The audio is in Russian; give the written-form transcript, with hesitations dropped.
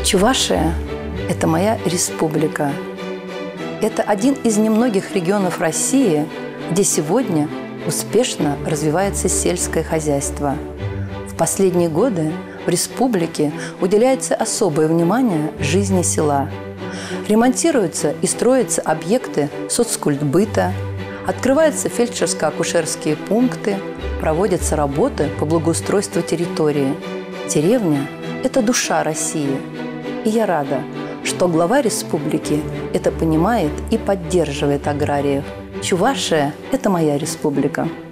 Чувашия – это моя республика. Это один из немногих регионов России, где сегодня успешно развивается сельское хозяйство. В последние годы в республике уделяется особое внимание жизни села. Ремонтируются и строятся объекты соцкультбыта, открываются фельдшерско-акушерские пункты, проводятся работы по благоустройству территории. Деревня – это душа России. И я рада, что глава республики это понимает и поддерживает аграриев. Чувашия – это моя республика.